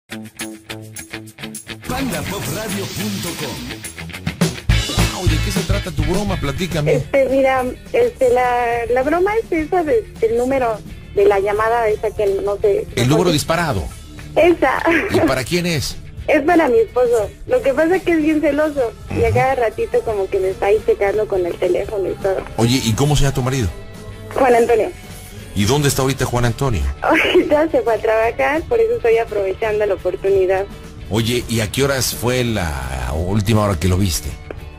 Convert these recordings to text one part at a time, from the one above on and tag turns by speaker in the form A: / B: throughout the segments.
A: PandaPopRadio.com. ¿De qué se trata tu broma? Platícame.
B: Mira, la broma es esa del número de la llamada esa que no sé.
A: El número disparado.
B: Esa.
A: ¿Y para quién es?
B: Es para mi esposo. Lo que pasa es que es bien celoso. Y a cada ratito como que me está ahí checando con el teléfono y todo.
A: Oye, ¿y cómo se llama tu marido?
B: Juan Antonio.
A: ¿Y dónde está ahorita Juan Antonio?
B: Ya se fue a trabajar, por eso estoy aprovechando la oportunidad.
A: Oye, ¿y a qué horas fue la última hora que lo viste?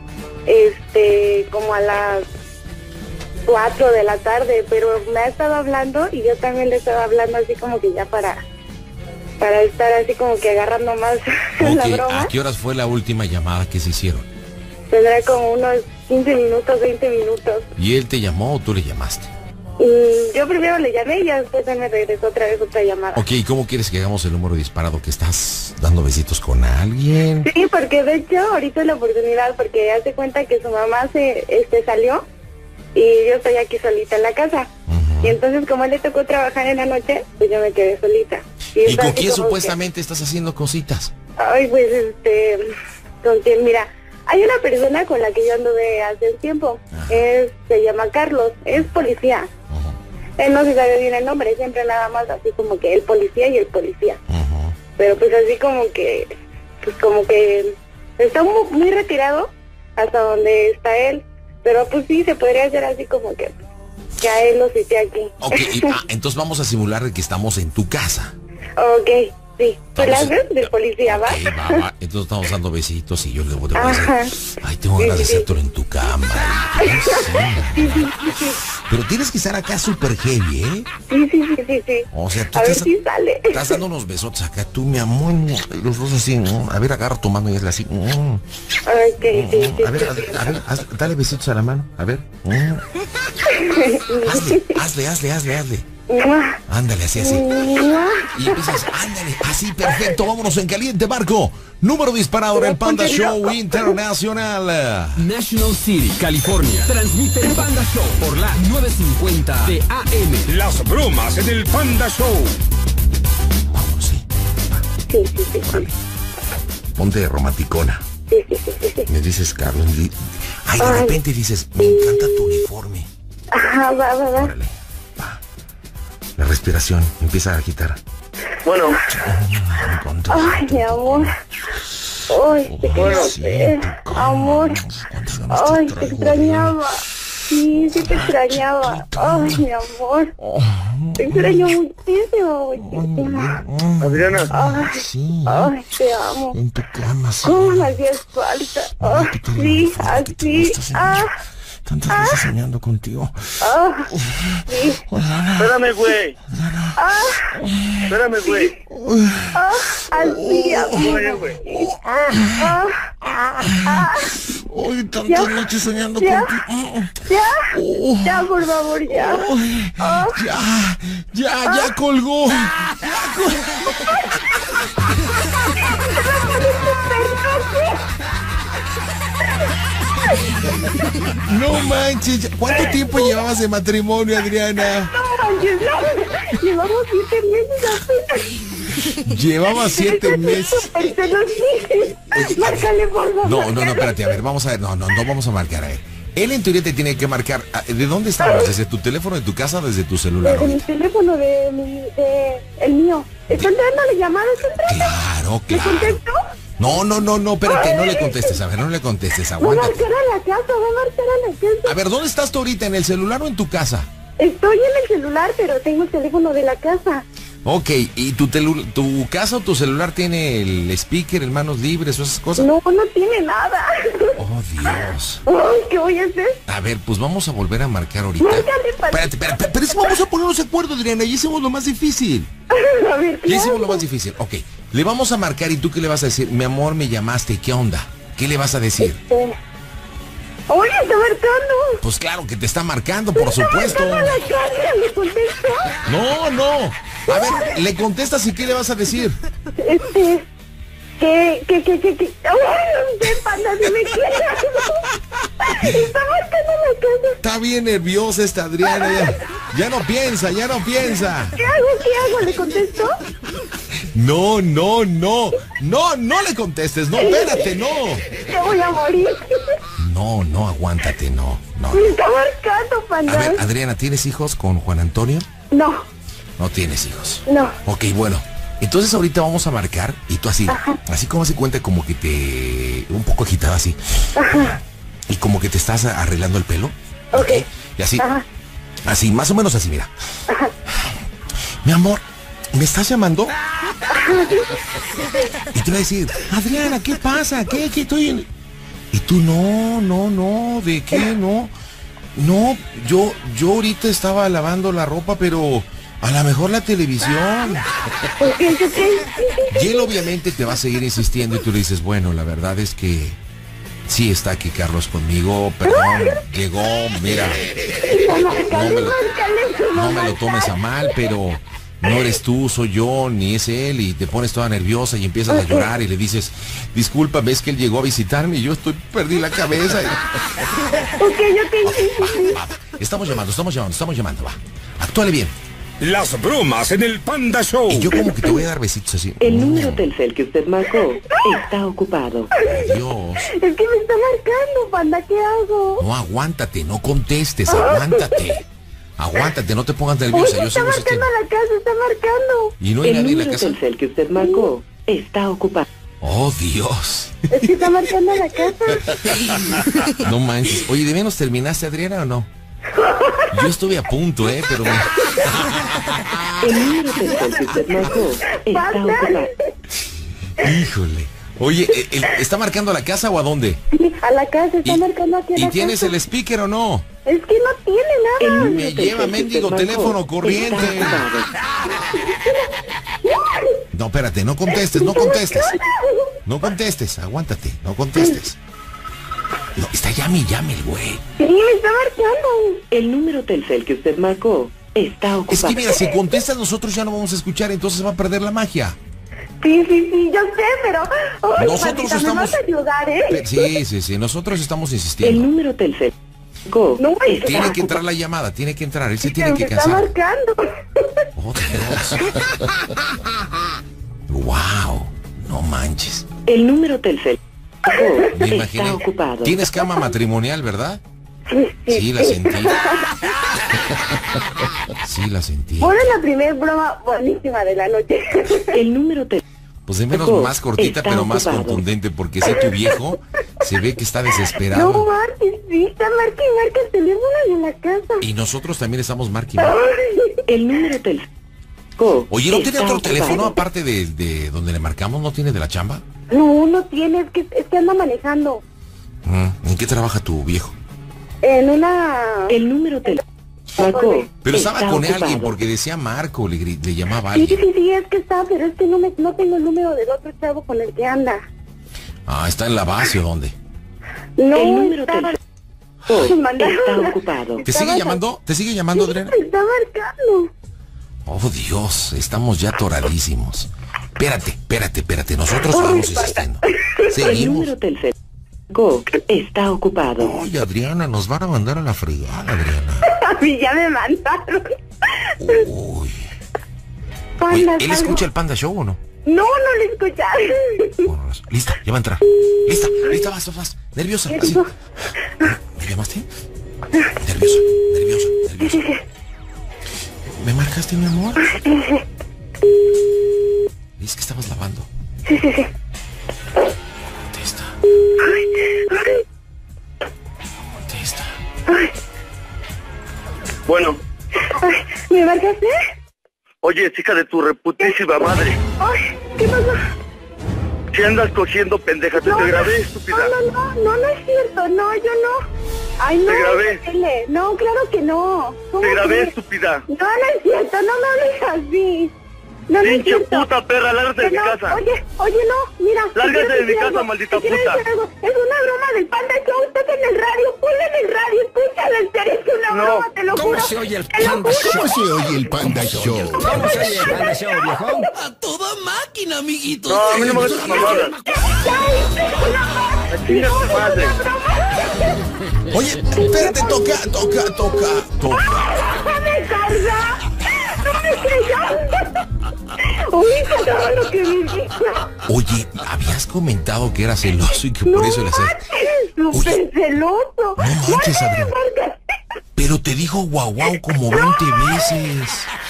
B: Como a las 4 de la tarde, pero me ha estado hablando y yo también le estaba hablando así como que ya para estar así como que agarrando más la broma.
A: ¿A qué horas fue la última llamada que se hicieron?
B: Tendrá como unos 15 minutos, 20 minutos.
A: ¿Y él te llamó o tú le llamaste?
B: Yo primero le llamé y ya después él me regresó otra vez otra llamada.
A: Ok, ¿y cómo quieres que hagamos el número disparado? ¿Que estás dando besitos con alguien?
B: Sí, porque de hecho ahorita es la oportunidad, porque hace cuenta que su mamá salió y yo estoy aquí solita en la casa. Y entonces como él le tocó trabajar en la noche, pues yo me quedé solita.
A: ¿Y con quién supuestamente estás haciendo cositas?
B: Ay, pues con quien, mira, hay una persona con la que yo anduve hace un tiempo. Se llama Carlos, es policía. Él no se sabe bien el nombre, siempre nada más así como que el policía y el policía. Pero pues así como que está muy retirado hasta donde está él. Pero pues sí, se podría hacer así como que a él lo cité aquí.
A: Ok, entonces vamos a simular de que estamos en tu casa.
B: Ok, sí. ¿Tú la ves de policía, va?
A: Ok, va. Entonces estamos dando besitos y yo le voy a decir, ay, tengo ganas de hacértelo en tu cama.
B: Sí.
A: Pero tienes que estar acá súper heavy, ¿eh?
B: Sí.
A: O sea, tú
B: a ver si sale.
A: Estás dando unos besotes acá, tú, mi amor, los dos así, ¿no? A ver, agarra tu mano y hazle así.
B: Ok, sí.
A: A ver, dale besitos a la mano, a ver. Hazle. Ándale, así. Y empiezas, ándale, así, perfecto, vámonos en caliente, Marco. Número disparado en el Panda Show Internacional.
C: National City, California. Transmite el Panda Show por la 950 de AM. Las bromas en el Panda Show.
A: Vámonos, sí.
B: Sí.
A: Ponte romanticona.
B: Sí.
A: Me dices, Carlos. Ay, de repente dices, me encanta tu uniforme.
B: Ajá, va.
A: Órale, va. La respiración empieza a agitar.
D: Bueno.
B: Ay, mi amor. Ay, te quiero, amor. Ay, te extrañaba. Sí, te extrañaba. Ay, mi amor. Te extraño muchísimo.
D: Adriana.
B: Ay, te amo.
A: En tu cama, sí.
B: ¿Cómo me hacías falta? Ay, sí, así.
A: Tantas veces soñando contigo.
B: Sí.
D: Espérame, güey. Espérame, güey.
B: Así, amor.
A: Hoy tantas noches soñando contigo.
B: Ya, por favor, ya.
A: Ya colgó. No manches, ¿cuánto tiempo llevabas de matrimonio, Adriana?
B: No manches, llevamos 7 meses apenas.
A: Llevaba 7 meses.
B: Te lo dije. Márcale, por favor.
A: No, espérate, a ver, vamos a ver, no vamos a marcar, a ver. Él en teoría te tiene que marcar. ¿De dónde estabas? ¿Desde tu teléfono, de tu casa o desde tu celular?
B: Desde mi teléfono, el mío. ¿Están dándole llamadas?
A: Claro.
B: ¿Me contestó?
A: No, espérate, no le contestes, a ver, no le contestes, aguántate.
B: Va a marcar a la casa.
A: A ver, ¿dónde estás tú ahorita? ¿En el celular o en tu casa?
B: Estoy en el celular, pero tengo el teléfono de la casa.
A: Ok, ¿y tu casa o tu celular tiene el speaker, el manos libres o esas cosas?
B: No tiene nada.
A: Oh, Dios.
B: ¿Qué voy a hacer?
A: A ver, pues vamos a volver a marcar ahorita. Espérate, pero es que vamos a ponernos de acuerdo, Adriana, ya hicimos lo más difícil.
B: A ver,
A: Ya hicimos lo más difícil, ok. Le vamos a marcar y tú ¿qué le vas a decir? Mi amor, me llamaste, ¿qué onda? ¿Qué le vas a decir?
B: Oye, está marcando.
A: Pues claro que te está marcando, por supuesto.
B: ¿Le contesto?
A: No. A ver, le contestas y ¿qué le vas a decir?
B: ¿Qué? ¡Ay, no sé, Panda, si me quieres! ¡Está marcando la casa!
A: Está bien nerviosa esta Adriana. Ya no piensa.
B: ¿Qué hago? ¿Le contesto?
A: No, no, no. No, no le contestes. No, espérate, no.
B: Te voy a morir.
A: No, no, aguántate, no, no.
B: Me está marcando, Panda.
A: A ver, Adriana, ¿tienes hijos con Juan Antonio?
B: No,
A: No tienes hijos.
B: no.
A: Ok, bueno. Entonces ahorita vamos a marcar y tú así, así como se cuenta como que te... un poco agitada así.
B: Ajá.
A: Y como que te estás arreglando el pelo.
B: Ok.
A: Y así,
B: Ajá.
A: así, más o menos así, mira. Mi amor, ¿me estás llamando? Y te voy a decir, Adriana, ¿qué pasa? ¿Qué estoy en...? Y tú, no, ¿de qué? No, yo ahorita estaba lavando la ropa, pero a lo mejor la televisión.
B: Ok.
A: Y él obviamente te va a seguir insistiendo y tú le dices, bueno, la verdad es que sí está aquí Carlos conmigo, perdón, llegó, mira, no me lo tomes a mal, pero no eres tú, soy yo, ni es él, y te pones toda nerviosa y empiezas a llorar y le dices, disculpa, ves que él llegó a visitarme y yo perdí la cabeza.
B: Ok.
A: Va. Estamos llamando, va. Actúale bien.
C: Las bromas en el Panda Show.
A: Y yo como que te voy a dar besitos así.
E: El número Telcel que usted marcó está ocupado.
A: Dios.
B: Es que me está marcando, Panda, ¿qué hago?
A: No, aguántate, no contestes, aguántate. Aguántate, no te pongas nerviosa.
B: Oye, está marcando a la casa, está marcando.
A: Y no hay
E: El
A: nadie en la
E: número
A: casa.
E: Telcel que usted marcó está ocupado.
A: Oh, Dios.
B: Es que está marcando a la casa.
A: No manches. Oye, ¿de menos terminaste, Adriana, o no? Yo estuve a punto, pero...
E: El número Telcel que usted marcó está ocupado.
A: Híjole. Oye, ¿está marcando a la casa o a dónde?
B: Sí, a la casa, está marcando aquí a la
A: ¿Y
B: casa.
A: tienes el speaker o no?
B: Es que no tiene
E: El
B: nada.
E: número
A: Me
E: Telcel
A: lleva
E: que
A: mendigo
E: usted marcó
A: teléfono corriente.
E: está ocupado.
A: No, espérate, no contestes. No contestes, aguántate, no contestes. No, está llame el güey.
B: Sí, me está marcando.
E: El número Telcel que usted marcó está ocupado.
A: Es que mira, si contestas nosotros ya no vamos a escuchar, entonces va a perder la magia.
B: Sí, yo sé, pero... Ay,
A: Nosotros
B: Pandita,
A: estamos...
B: me vas a ayudar,
A: Sí, nosotros estamos
E: El
A: insistiendo.
E: número Telcel marcó
B: No, es que
A: Tiene que entrar la llamada, tiene que entrar, él se tiene
B: me
A: que
B: está
A: casar.
B: marcando.
A: Oh, Dios. Wow, no manches.
E: El número Telcel
A: Me
E: está
A: imaginé.
E: ocupado.
A: Tienes cama matrimonial, ¿verdad?
B: Sí.
A: Sí, la sentí. Sí, la sentí.
B: Fue la primera broma buenísima de la noche.
E: El número Telcel
A: Pues de menos más cortita,
E: está
A: pero más
E: ocupado.
A: contundente, porque ese tu viejo se ve que está
B: No
A: desesperado.
B: marques, sí, está marca el teléfono en la casa.
A: Y nosotros también estamos marque.
E: El número Telcel.
A: Oye, ¿no tiene
E: está
A: otro
E: ocupado.
A: teléfono aparte de donde le marcamos? ¿No tiene de la chamba?
B: No tiene, es que anda manejando.
A: ¿En qué trabaja tu viejo?
B: En una...
E: El número Telcel marcó
A: Pero estaba
E: está
A: con
E: ocupado.
A: alguien porque decía Marco, le llamaba a
B: Sí,
A: alguien.
B: es que está, pero es que no tengo el número del otro chavo con el que anda.
A: Ah, ¿está en la base o dónde?
B: No,
E: El número
B: está...
E: Telcel
B: Mandaron
E: está
B: una-
E: ocupado.
A: ¿Te sigue llamando? ¿Te sigue llamando, Adriana?
B: Está marcando.
A: Oh, Dios, estamos ya atoradísimos. Espérate, nosotros vamos insistiendo.
E: El
A: Seguimos.
E: número Telcel está ocupado.
A: Oye, Adriana, nos van a mandar a la fregada, Adriana.
B: A mí ya me mandaron.
A: Uy. Oye,
B: Panda,
A: ¿él
B: salgo.
A: escucha el Panda Show o no?
B: No le escucharon.
A: Bueno, lista, ya va a entrar. Lista, vas. Nerviosa,
B: ¿Qué
A: así.
B: dijo?
A: ¿Me llamaste? Nerviosa. ¿Me marcaste, mi amor? Es que estabas lavando. Contesta. Contesta.
D: Bueno,
B: Ay, ¿me marcaste?
D: oye, hija de tu reputísima madre.
B: Ay, ¿qué pasó?
D: Si andas cogiendo, pendeja, te grabé, estúpida.
B: No es cierto, no, yo no. Ay, no.
D: Te grabé.
B: Tele. No, claro que no. ¿Cómo
D: Te grabé,
B: crees?
D: estúpida.
B: No es cierto, no me hables así. No es
D: Pinche
B: cierto.
D: puta perra, lárgate de
B: Que
D: mi
B: no,
D: casa.
B: Oye, no, mira. te
D: Lárgate
B: quiero
D: de mi
B: decir
D: casa,
B: algo,
D: maldita
B: te quiero
D: puta.
B: decir algo. Es una broma del Panda Show, estás en el radio, ponle en el radio, escúchalo, en serio, es una
D: No.
B: broma, te lo
C: ¿Cómo
B: juro.
C: se oye el
B: Te lo
C: Panda
B: juro.
C: Show?
F: Se oye el Panda Show.
C: ¿Cómo se oye el Panda Show, viejo?
F: A toda máquina, amiguito.
D: No, a mí no me hagas mamadas. Chinga tu madre.
A: Oye, espérate, toca.
B: ¡No me carga! ¡No me creyó! Ubica todo lo que me dijo.
A: Oye, habías comentado que era celoso y que por eso le hacías...
B: Súper celoso.
A: No manches, Adriana. Pero te dijo guau guau como 20 veces.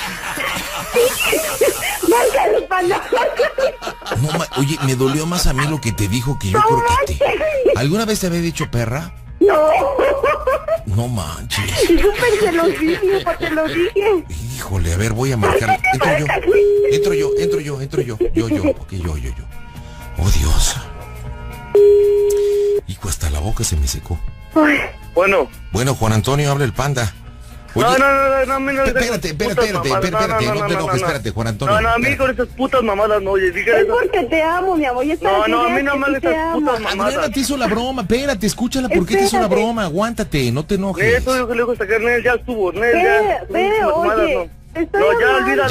B: Márcale, panda.
A: No, oye, me dolió más a mí lo que te dijo que yo
B: No
A: creo que te...
B: manches.
A: ¿Alguna vez te había dicho perra?
B: No.
A: No manches.
B: Y súper celosísimo, te lo dije.
A: Híjole, a ver, voy a marcar. Entro yo. Yo. Oh, Dios. Hijo, hasta la boca se me secó.
B: Ay.
D: Bueno.
A: Bueno, Juan Antonio, habla el panda. Oye,
D: No,
A: espérate, no te enojes, espérate, Juan Antonio.
D: No, a mí con esas putas mamadas no, oye, dígale
B: Es
D: eso.
B: porque te amo, mi amor.
D: No, a mí no me hables esas putas
A: Adriana
D: mamadas.
A: te hizo la broma, espérate, escúchala, ¿por qué te hizo la broma? Aguántate, no te enojes.
D: Eso yo que le gusta sacar, Nel, ya estuvo, Nel, ya.
B: Ve, oye. Te estoy
D: No, ya
B: hablando.
D: olvídalo.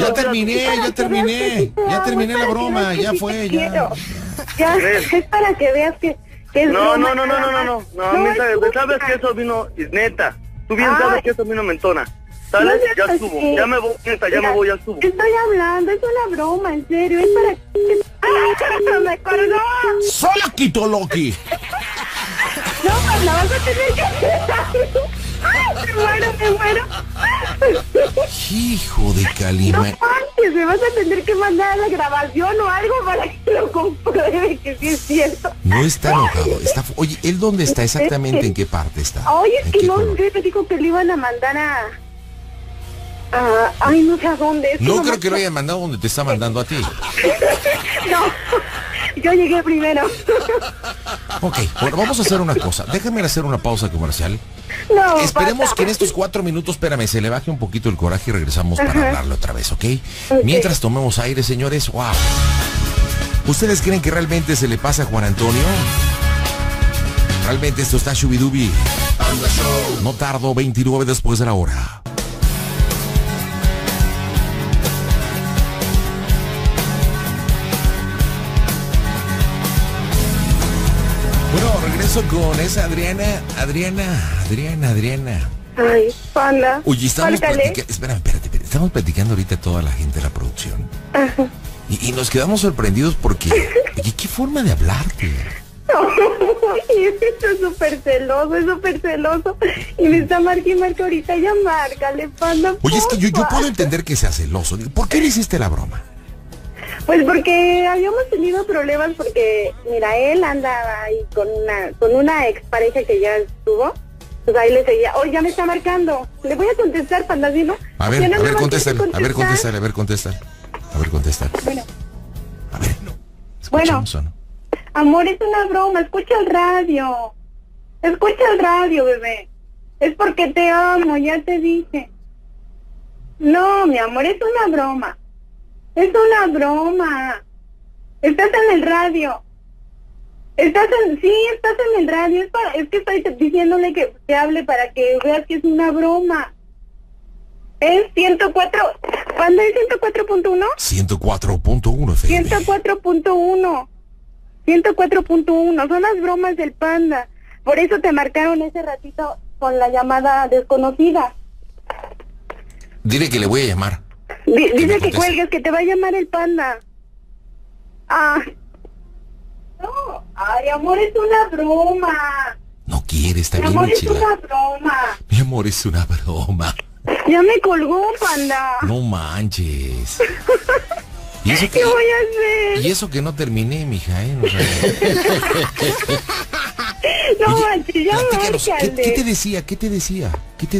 A: Ya terminé la broma, ya fue, ya.
B: Ya, es para que veas que es
D: No,
B: broma.
D: no, a mí sabes que eso vino, neta. Tú bien sabes que eso vino mentona. ¿Sales?
B: No seas
D: Ya estuvo.
B: así.
D: Ya me voy, neta, ya me voy, ya estuvo.
B: Te estoy hablando, es una broma, en serio, es para que... ¡Ah! ¡Me colgó!
A: ¡Sola quito Loki!
B: No, la vas a tener que... Me muero.
A: Hijo de
B: No
A: Calima.
B: manches, me vas a tener que mandar la grabación o algo para que lo compruebe que sí es cierto.
A: No está enojado, está... Oye, ¿él dónde está exactamente? ¿En qué parte está?
B: Oye, es
A: ¿En
B: que
A: qué
B: no
A: color?
B: sé, me dijo que le iban a mandar a... Ay, no sé a dónde. Es
A: No
B: nomás
A: creo que lo hayan mandado donde te está mandando a ti.
B: No, yo llegué primero.
A: Ok, bueno, vamos a hacer una cosa. Déjame hacer una pausa comercial.
B: No,
A: Esperemos
B: pasa.
A: que en estos 4 minutos, espérame, se le baje un poquito el coraje y regresamos para hablarle otra vez, ¿ok?
B: Ok.
A: Mientras tomemos aire, señores, wow. ¿Ustedes creen que realmente se le pasa a Juan Antonio? Realmente esto está shubidubi. No tardo, 29 después de la hora. Bueno, regreso con esa Adriana.
B: Ay, panda.
A: Oye, estamos
B: Márcale.
A: platicando. Espérate. Estamos platicando ahorita toda la gente de la producción. Y nos quedamos sorprendidos porque. Oye, qué forma de hablarte.
B: Esto es súper celoso. Y me está marque ahorita, ya márcale, panda.
A: Oye, es que yo
B: porfa.
A: puedo entender que sea celoso. ¿Por qué le hiciste la broma?
B: Pues porque habíamos tenido problemas porque, mira, él andaba ahí con una expareja que ya estuvo. Pues ahí le seguía. Oye, ya me está marcando. Le voy a contestar, panda, ¿sí, no?
A: A ver,
B: Ya no me va
A: contéstale.
B: querer
A: A ver,
B: contestar.
A: contéstale.
B: Bueno,
A: A ver, ¿escuchamos o no?
B: amor, es una broma. Escucha el radio, bebé. Es porque te amo, ya te dije. No, mi amor, es una broma. Estás en el radio. Estás en el radio. Es que estoy diciéndole que te hable para que veas que es una broma. Es 104. ¿Cuándo es 104.1?
A: 104.1 FM.
B: 104.1. 104.1. Son las bromas del panda. Por eso te marcaron ese ratito con la llamada desconocida.
A: Dile que le voy a llamar.
B: Dice que
A: conteste.
B: cuelgues, que te va a llamar el panda. No, ay, amor, es una broma.
A: No quiere, está
B: Mi
A: bien,
B: amor, es
A: chila.
B: una broma.
A: Mi amor, es una broma.
B: Ya me colgó, panda.
A: No manches. ¿Y eso
B: ¿Qué voy a hacer?
A: Y eso que no terminé, mija, ¿eh?
B: No
A: Oye,
B: manches, ya
A: platícanos,
B: márcale.
A: ¿qué te decía? ¿Qué te decía?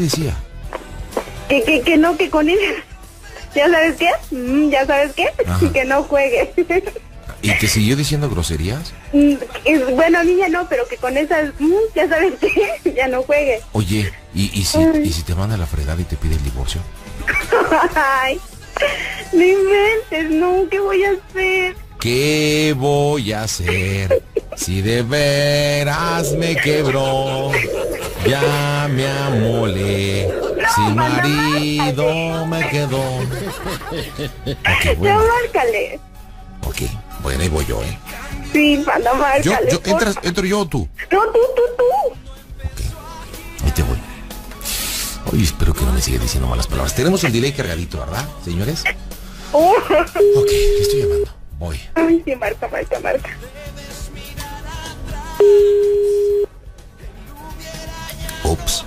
B: Que no, que con él. ¿Ya sabes qué? ¿Ya sabes qué?
A: Ajá.
B: Que no juegue.
A: ¿Y te siguió diciendo groserías?
B: Bueno, a mí ya no, pero que con esas, ya sabes qué, ya no juegue.
A: Oye, ¿y si te manda a la fregada y te pide el divorcio?
B: Ay, no inventes, no, ¿qué voy a hacer?
A: ¿Qué voy a hacer si de veras me quebró? Ya me amolé, sin marido me quedó. Ok,
B: Ya
A: bueno,
B: márcale.
A: ok, bueno, ahí voy yo, ¿eh?
B: Sí, panda, márcale.
A: ¿Entro yo o tú?
B: No, tú.
A: Ok, ahí te voy. Oye, espero que no me siga diciendo malas palabras. Tenemos el delay cargadito, ¿verdad, señores? Ok, le estoy llamando. Voy.
B: Ay, sí, marca.
A: Ups.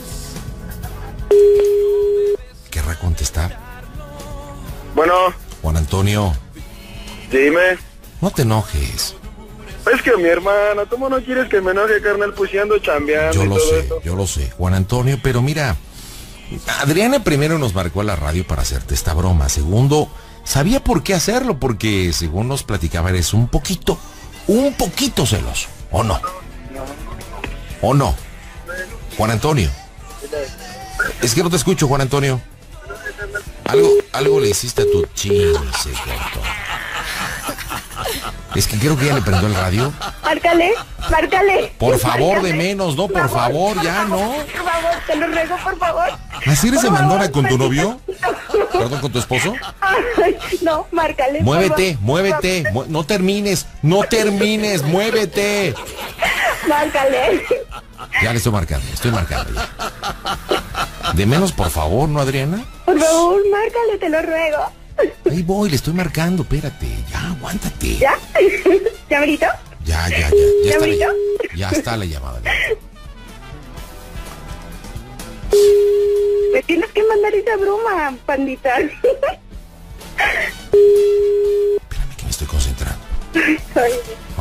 A: ¿Querrá contestar?
D: Bueno,
A: Juan Antonio,
D: dime.
A: no te enojes.
D: Es que mi hermana, ¿cómo no quieres que me enoje, carnal? Pues si ando chambeando
A: Yo
D: y
A: lo
D: todo
A: sé,
D: eso.
A: yo lo sé, Juan Antonio, pero mira, Adriana primero nos marcó a la radio para hacerte esta broma. Segundo, sabía por qué hacerlo, porque según nos platicaba eres un poquito celoso, ¿o no? ¿O no? Juan Antonio. Es que no te escucho, Juan Antonio. Algo le hiciste a tu chin, se cortó. Es que creo que ya le prendió el radio.
B: Márcale.
A: Por favor, de menos, no, por favor, ya, ¿no?
B: Por favor, te lo ruego, por favor.
A: ¿Así eres de
B: Por
A: mandona
B: favor,
A: con tu novio?
B: maldito.
A: ¿Perdón, con tu esposo?
B: Ay, no, márcale. por
A: Muévete,
B: favor.
A: muévete. No termines, muévete.
B: Márcale.
A: Ya le estoy marcando ya. De menos, por favor, ¿no, Adriana?
B: Por favor, márcale, te lo ruego.
A: Ahí voy, le estoy marcando, espérate. Ya, aguántate.
B: ¿Ya? ¿Ya, Brito?
A: Ya
B: ¿Ya,
A: está
B: Brito?
A: ya está la llamada.
B: Me tienes que mandar esa broma, pandita.
A: Espérame que me estoy concentrando.
B: Ay,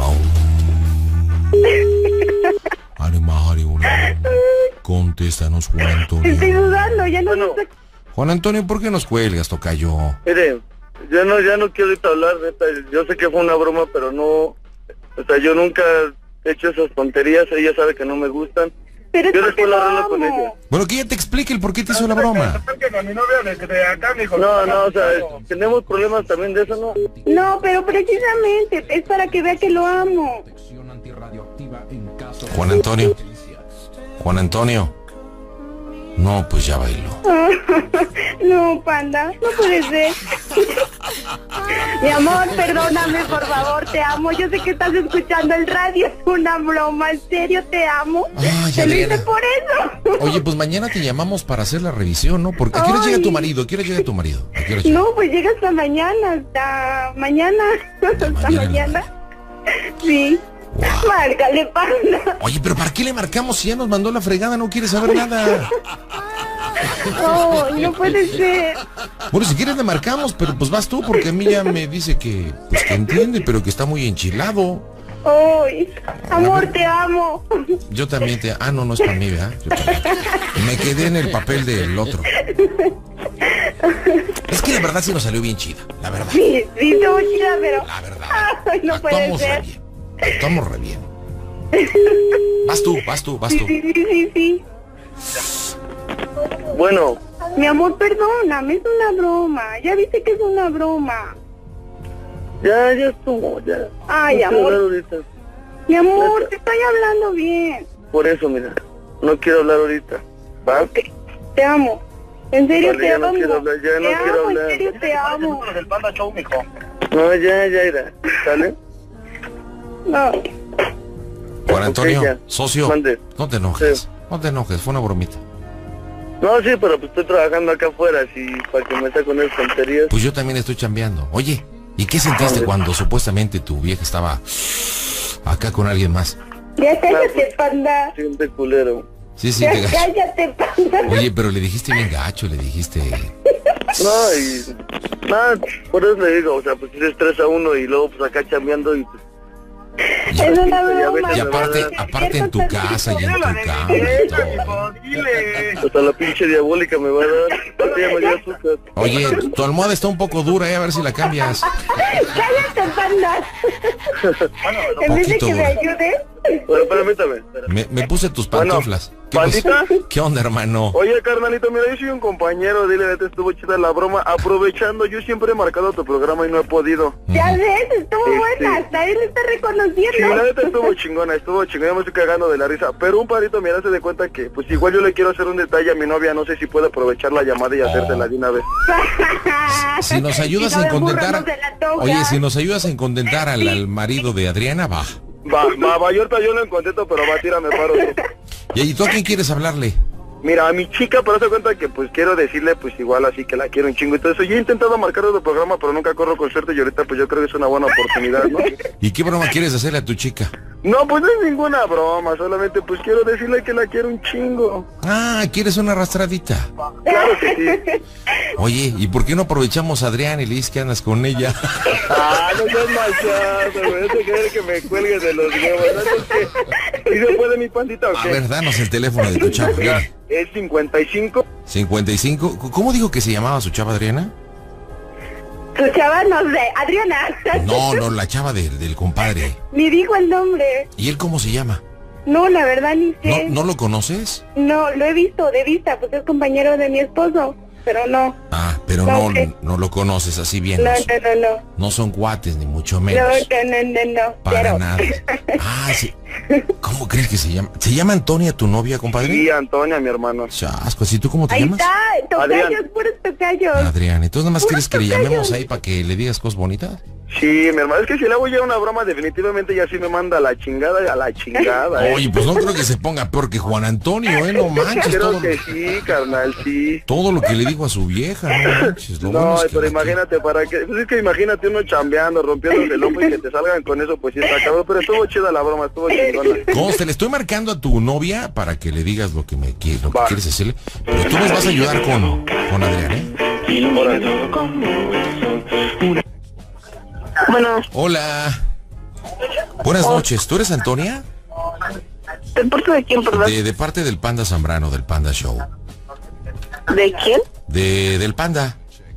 A: Contéstanos, Juan Antonio.
B: estoy dudando, ya no
D: Bueno.
B: sé.
A: Juan Antonio, ¿por qué nos cuelgas, tocayo?
D: Mire, ya no quiero ahorita hablar, neta. Yo sé que fue una broma, pero no... O sea, yo nunca he hecho esas tonterías. Ella sabe que no me gustan.
B: Pero es
D: Yo
B: porque
D: después la
B: lo
D: arreglo con
B: amo.
D: ella.
A: Bueno, que ella te explique el por qué te hizo la broma.
D: No, o sea, tenemos problemas también de eso, ¿no?
B: No, pero precisamente es para que vea que lo amo.
A: Juan Antonio. No, pues ya bailó.
B: No, panda, no puede ser. Mi amor, perdóname, por favor, te amo. Yo sé que estás escuchando el radio, es una broma, en serio te amo.
A: Ay,
B: Te lo hice
A: Adriana.
B: por eso.
A: Oye, pues mañana te llamamos para hacer la revisión, ¿no? Porque ¿a qué hora llega tu marido? ¿A qué hora llega tu marido? ¿A qué hora llega?
B: No, pues llega hasta mañana, hasta mañana. Hasta
A: mañana.
B: Sí.
A: Wow.
B: Márcale, panda.
A: Oye, pero ¿para qué le marcamos si ya nos mandó la fregada? No quiere saber nada.
B: No, no puede ser.
A: Bueno, si quieres le marcamos, pero pues vas tú, porque a mí ya me dice que, pues que entiende, pero que está muy enchilado.
B: Ay, amor, te amo.
A: Yo también te... Ah, no es para mí, ¿verdad? Yo también. Me quedé en el papel del otro. Es que la verdad sí nos salió bien chida, la verdad.
B: Sí, estuvo chida, pero...
A: La verdad.
B: Ay, no puede
A: Actuamos re
B: ser.
A: bien. Actuamos re bien. Vas tú.
B: Sí.
D: Bueno,
B: Mi amor, perdóname, es una broma. Ya viste que es una broma.
D: ya estuvo, ya.
B: Ay,
D: No quiero
B: amor.
D: hablar ahorita.
B: Mi amor, te estoy hablando bien.
D: Por eso, mira, no quiero hablar ahorita. ¿Va?
B: Te amo. En serio
D: Vale,
B: te
D: ya no
B: amo.
D: quiero hablar, ya no
B: Te
D: quiero
B: amo,
D: hablar.
B: en serio te amo.
D: No, ya irá. ¿Sale?
B: No.
A: Juan Antonio,
D: Ok, ya.
A: socio,
D: Mande.
A: no te enojes.
D: Sí.
A: No te enojes, fue una bromita.
D: No, sí, pero pues estoy trabajando acá afuera, así, para que me esté con esas tonterías.
A: Pues yo también estoy chambeando. Oye, ¿y qué sentiste cuando supuestamente tu vieja estaba acá con alguien más?
B: Ya cállate, panda.
D: Siente culero.
A: Sí,
B: Ya
A: te gacho.
B: cállate, panda.
A: Oye, pero le dijiste bien gacho, le dijiste...
D: No, y... Nada, por eso le digo, o sea, pues se estresa uno y luego pues acá chambeando y pues...
B: Es una broma.
A: Y aparte en tu casa y en tu cama y todo.
D: Hasta la pinche diabólica me va a dar. Ahorita ya me dio azúcar.
A: Oye, tu almohada está un poco dura, a ver si la cambias.
B: Cállate, panda. En vez de
A: Poquito
B: que me
A: dura.
B: ayudes.
D: Bueno, permítame.
A: Me puse tus
D: Bueno,
A: pantuflas. ¿Qué,
D: ¿pandita?
A: ¿Qué onda, hermano?
D: Oye, carnalito, mira, yo soy un compañero, dile, vete, estuvo chida la broma. Aprovechando, yo siempre he marcado tu programa y no he podido.
B: Ya ves, estuvo buena. Hasta él está
D: Sí, la
B: reconociendo.
D: neta estuvo chingona, yo me estoy cagando de la risa. Pero un parito, mira, se de cuenta que, pues igual yo le quiero hacer un detalle a mi novia, no sé si puede aprovechar la llamada y hacértela de una vez.
A: Si nos ayudas
B: Si no
A: a
B: de burro
A: contentar...
B: no se la antoja.
A: Oye, si nos ayudas a contentar al marido de Adriana, va.
D: Va, yo ahorita yo lo encontré, pero va, tírame paro.
A: ¿Y tú a quién quieres hablarle?
D: Mira, a mi chica, pero se cuenta que pues quiero decirle pues igual así que la quiero un chingo y todo eso. Yo he intentado marcar otro programa, pero nunca corro con suerte y ahorita pues yo creo que es una buena oportunidad, ¿no?
A: ¿Y qué broma quieres hacerle a tu chica?
D: No, pues no es ninguna broma, solamente pues quiero decirle que la quiero un chingo.
A: Ah, ¿quieres una arrastradita?
D: Claro que sí.
A: Oye, ¿y por qué no aprovechamos a Adrián y le dices que andas con ella?
D: Ah, no seas machazo, güey, eso quiere que me cuelgues de los huevos, ¿no? ¿Y se puede mi pandita o qué?
A: A ver, danos el teléfono de tu chava.
D: Es 55.
A: 55. ¿Cómo dijo que se llamaba su chava, Adriana?
B: Su chava, no sé, Adriana.
A: No, la chava del compadre.
B: Ni dijo el nombre.
A: ¿Y él cómo se llama?
B: No, la verdad ni sé.
A: ¿No lo conoces?
B: No, lo he visto de vista, pues es compañero de mi esposo, pero no.
A: Ah, pero no lo conoces así bien.
B: No.
A: No son cuates, ni mucho menos.
B: No.
A: Para
B: pero...
A: nada. Ah, sí. ¿Cómo crees que se llama? ¿Se llama Antonia tu novia, compadre?
D: Sí, Antonia, mi hermano.
A: Chasco, ¿y tú cómo te
B: Ahí
A: llamas?
B: está, tocayos, puros tocayos.
A: Adrián, ¿entonces nada más quieres que le
B: tocayos.
A: llamemos ahí para que le digas cosas bonitas?
D: Sí, mi hermano, es que si le hago ya una broma, definitivamente ya sí me manda a la chingada.
A: Oye, pues no creo que se ponga peor que Juan Antonio, no manches.
D: Creo que sí, carnal, sí.
A: Todo lo que le dijo a su vieja, no manches.
D: No, pero imagínate, ¿para qué? Pues es que imagínate uno chambeando, rompiendo el lomo y que te salgan con eso, pues sí está cabrón. Pero estuvo chida la broma, estuvo chingona.
A: Conste, le estoy marcando a tu novia para que le digas lo que quieres decirle. Pero tú nos vas a ayudar con Adrián, ¿eh?
B: Bueno.
A: Hola. Buenas noches. ¿Tú eres Antonia?
B: ¿De parte de quién, perdón?
A: De parte del Panda Zambrano, del Panda Show.
B: ¿De quién?
A: Del Panda.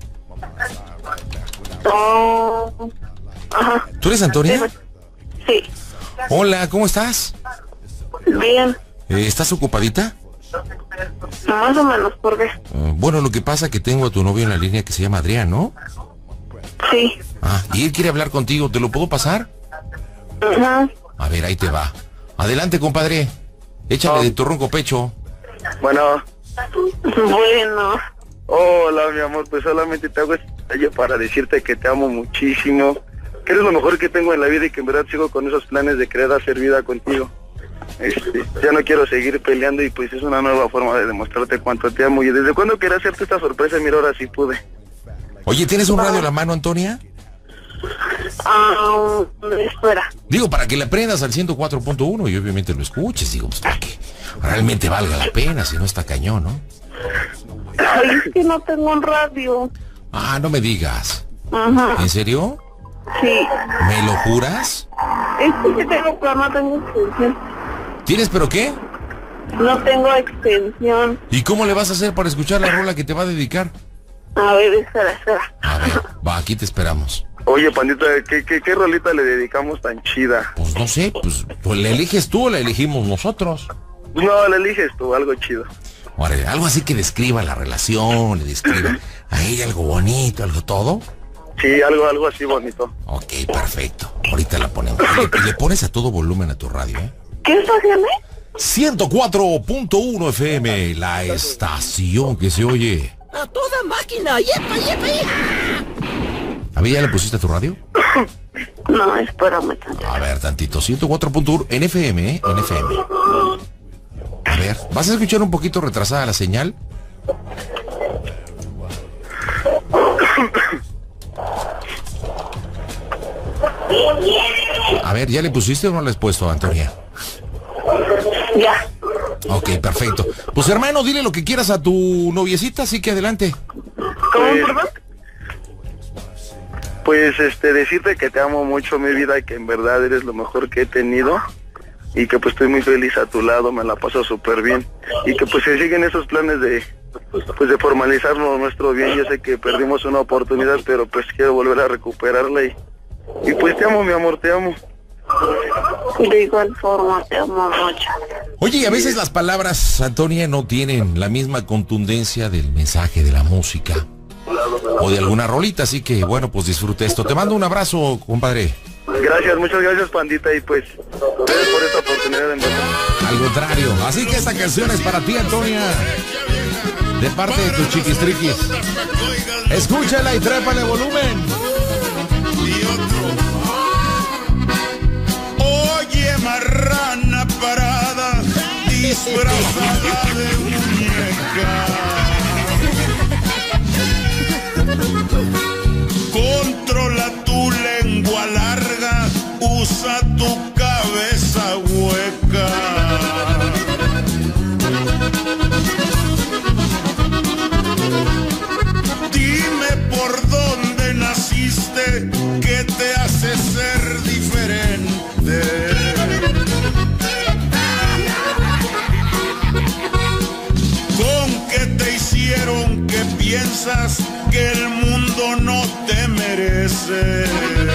B: Oh. Ajá.
A: ¿Tú eres Antonia?
B: Sí.
A: Hola, ¿cómo estás?
B: Bien.
A: ¿Estás ocupadita?
B: Más o menos, ¿por qué?
A: Bueno, lo que pasa es que tengo a tu novio en la línea que se llama Adrián, ¿no?
B: Sí.
A: Ah, y él quiere hablar contigo. ¿Te lo puedo pasar?
B: Ajá.
A: A ver, ahí te va. Adelante, compadre. Échale de tu ronco pecho.
D: Bueno.
B: Bueno.
D: Hola, mi amor, pues solamente te hago este detalle para decirte que te amo muchísimo, que eres lo mejor que tengo en la vida y que en verdad sigo con esos planes de querer hacer vida contigo. Ya no quiero seguir peleando y pues es una nueva forma de demostrarte cuánto te amo. Y desde cuando quería hacerte esta sorpresa, mira, ahora sí pude.
A: Oye, ¿tienes un radio a la mano, Antonia?
B: Espera.
A: Digo, para que le prendas al 104.1 y obviamente lo escuches, digo, pues para que realmente valga la pena, si no está cañón, ¿no?
B: Ay, es que no tengo un radio.
A: Ah, no me digas.
B: Ajá.
A: ¿En serio?
B: Sí.
A: ¿Me lo juras?
B: Es que tengo, pero no tengo extensión.
A: ¿Tienes pero qué?
B: No tengo extensión.
A: ¿Y cómo le vas a hacer para escuchar la rola que te va a dedicar?
B: A ver, espera.
A: A ver, va, aquí te esperamos.
D: Oye, pandita, ¿qué rolita le dedicamos tan chida?
A: Pues no sé, pues ¿la eliges tú o la elegimos nosotros?
D: No, la eliges tú, algo chido.
A: Ahora, algo así que describa la relación, le describa a ella algo bonito, algo todo.
D: Sí, algo así bonito.
A: Ok, perfecto. Ahorita la ponemos. Y le pones a todo volumen a tu radio, ¿eh?
B: ¿Qué estación es?
A: 104.1 FM, la estación que se oye.
F: A toda máquina. ¡Yepa!
A: A ver, ¿ya le pusiste a tu radio?
B: No, espérame.
A: A ver, tantito. 104.1 en FM, ¿eh? En FM. A ver, ¿vas a escuchar un poquito retrasada la señal? A ver, ¿ya le pusiste o no le has puesto, Antonia?
B: Ya.
A: Ok, perfecto. Pues hermano, dile lo que quieras a tu noviecita, así que adelante.
B: ¿Cómo, perdón?
D: Pues decirte que te amo mucho, mi vida, y que en verdad eres lo mejor que he tenido y que pues estoy muy feliz a tu lado, me la paso súper bien y que pues se siguen esos planes de formalizar nuestro bien. Yo sé que perdimos una oportunidad, pero pues quiero volver a recuperarla y pues te amo, mi amor, te amo.
B: De igual forma, te amo mucho.
A: Oye, y a veces las palabras, Antonia, no tienen la misma contundencia del mensaje de la música o de alguna rolita, así que bueno, pues disfrute esto. Te mando un abrazo, compadre.
D: Gracias, muchas gracias, pandita, y pues gracias por esta oportunidad en verdad.
A: Al contrario, así que esta canción es para ti, Antonia, de parte de tus chiquistriquis. Escúchala y trépale volumen.
G: Oye, marrana parada, disfrazada de muñeca. Controla tu lengua larga, usa tu cabeza hueca. Dime por dónde naciste, qué te hace ser diferente. ¿Con qué te hicieron que piensas que el mundo no te merece?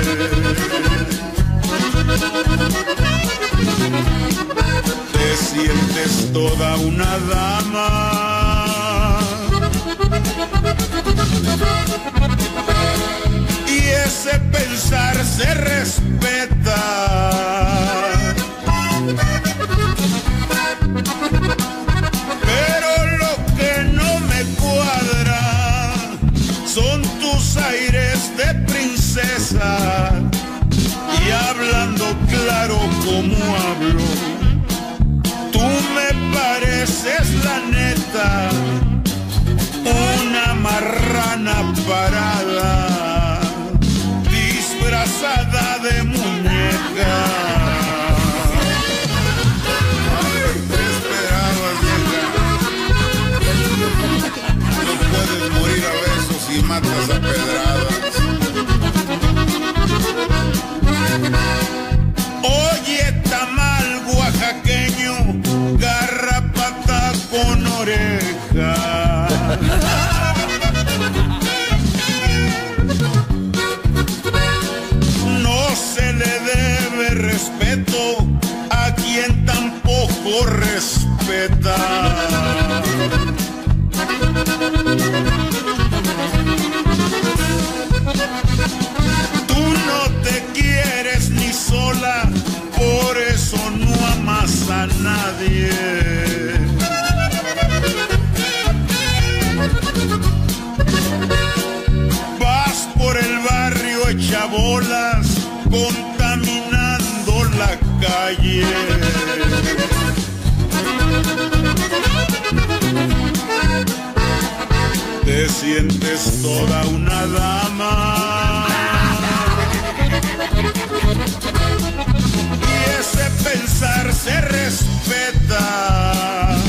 G: Te sientes toda una dama y ese pensar se respeta. Pero lo que no me cuadra son tus aires de princesa. Y hablando claro como hablo, tú me pareces la neta una marrana parada, disfrazada de muñeca. Ay, te esperaba, vieja. No puedes morir a besos y matas a pedradas. Oye, tamal oaxaqueño, garrapata con oreja. No se le debe respeto a quien tampoco respeta. Tú no te quieres ni sola, por eso no amas a nadie. Vas por el barrio hecha bolas, contaminando la calle. Te sientes toda una dama y ese pensar se respeta.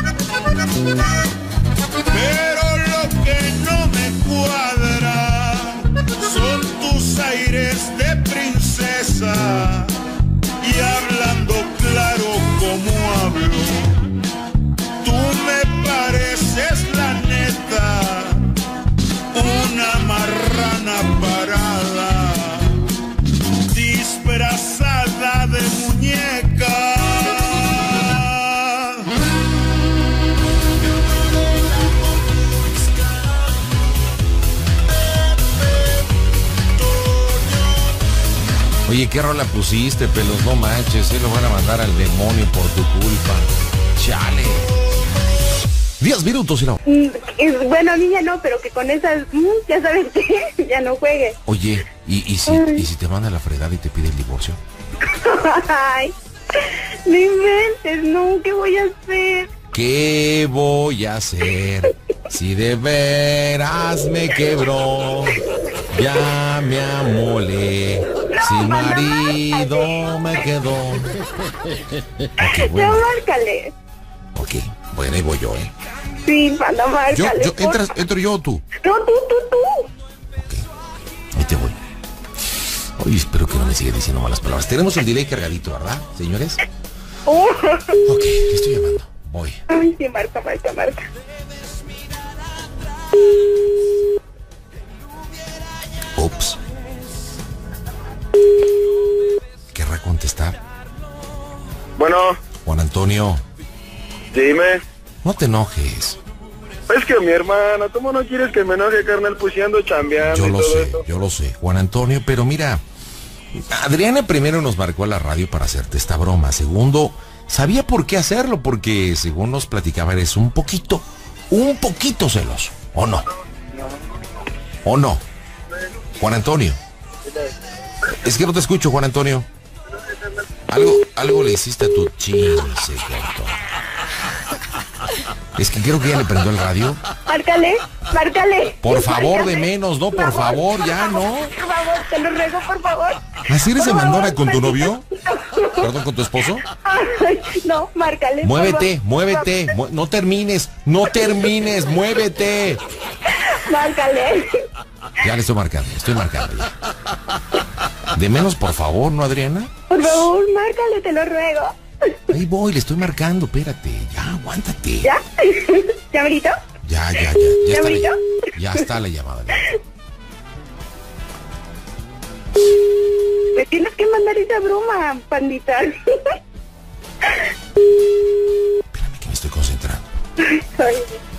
G: Pero lo que no me cuadra son tus aires de princesa. Y hablando claro como hablo, tú me pareces la neta una marrana parada, disfrazada de muñeca.
A: Oye, ¿qué rola pusiste, pelos? No manches, lo van a mandar al demonio por tu culpa. Chale. 10 minutos y la...
B: Bueno, niña, no, pero que con esas, ya sabes que ya no juegue.
A: Oye, ¿y si te manda a la fregada y te pide el divorcio?
B: Ay, no inventes, no, ¿qué voy a hacer?
A: ¿Qué voy a hacer? Si de veras me quebró, ya me amolé. Sin marido me quedó. Okay, bueno.
B: No, márcale.
A: Ok, bueno, ahí voy yo,
B: Sí, panda, márcale.
A: ¿Entro yo o tú?
B: No, tú.
A: Ok, ahí te voy. Oye, espero que no me siga diciendo malas palabras. Tenemos el delay cargadito, ¿verdad, señores? Ok, le estoy llamando. Voy.
B: Ay, sí, marca.
A: Ups. ¿Querrá contestar?
D: Bueno.
A: Juan Antonio.
D: Dime.
A: No te enojes.
D: Es que mi hermana, ¿cómo no quieres que me enoje, carnal? Pues si ando chambeando.
A: Yo lo sé, Juan Antonio, pero mira, Adriana primero nos marcó a la radio para hacerte esta broma. Segundo, sabía por qué hacerlo, porque según nos platicaba eres un poquito celoso, ¿o no? ¿O no? Juan Antonio. Es que no te escucho, Juan Antonio. Algo le hiciste a tu chin, se cortó. Es que creo que ya le prendió el radio.
B: Márcale.
A: Por favor,
B: Márcale.
A: de menos, no, por favor, ya, no.
B: Por favor, te lo ruego, por favor.
A: ¿Así eres de
B: Por
A: mandona
B: favor,
A: con tu
B: maldito.
A: novio? ¿Perdón, con tu esposo?
B: Ay, no, márcale. por
A: Muévete,
B: favor.
A: muévete. No termines, muévete.
B: Márcale.
A: Ya le estoy marcando ya. De menos, por favor, ¿no, Adriana?
B: Por favor, márcale, te lo ruego.
A: Ahí voy, le estoy marcando, espérate. Ya, aguántate.
B: ¿Ya? ¿Ya, Brito?
A: Ya
B: ¿Ya,
A: está
B: Brito?
A: ya está la llamada.
B: Me tienes que mandar esa broma, pandita.
A: Espérame que me estoy concentrando.
B: Ay,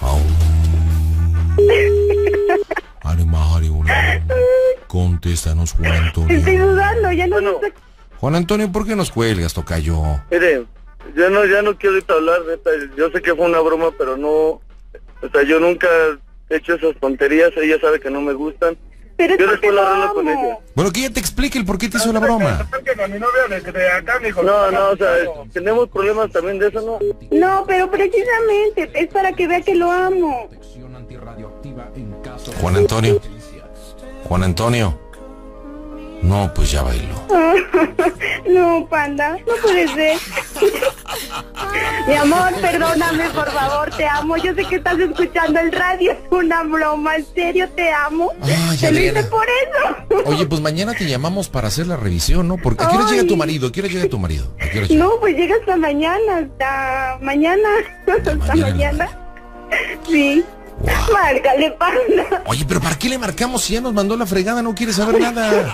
A: Contéstanos, Juan Antonio.
B: estoy dudando, ya no
D: Bueno.
B: sé.
A: Juan Antonio, ¿por qué nos cuelgas, tocayo?
D: Mire, ya no quiero ahorita hablar, neta. Yo sé que fue una broma, pero no... O sea, yo nunca he hecho esas tonterías, ella sabe que no me gustan.
B: Pero es
D: Yo
B: porque
D: después la
B: lo
D: arreglo con
B: amo.
D: ella.
A: Bueno, que ella te explique el por qué te hizo la broma.
D: No, o sea, tenemos problemas también de eso, ¿no?
B: No, pero precisamente es para que vea que lo amo.
A: Juan Antonio. No, pues ya bailó.
B: No, panda, no puede ser. Mi amor, perdóname, por favor, te amo. Yo sé que estás escuchando el radio, es una broma, en serio te amo.
A: Ay,
B: Te lo hice
A: Adriana.
B: por eso.
A: Oye, pues mañana te llamamos para hacer la revisión, ¿no? Porque ¿a qué hora
B: Ay.
A: llega tu marido? ¿A qué hora llega tu marido? ¿A qué hora llega?
B: No, pues llega hasta mañana, hasta mañana. Hasta
A: mañana.
B: Sí.
A: Wow.
B: Márcale, panda.
A: Oye, pero ¿para qué le marcamos si ya nos mandó la fregada? No quiere saber nada.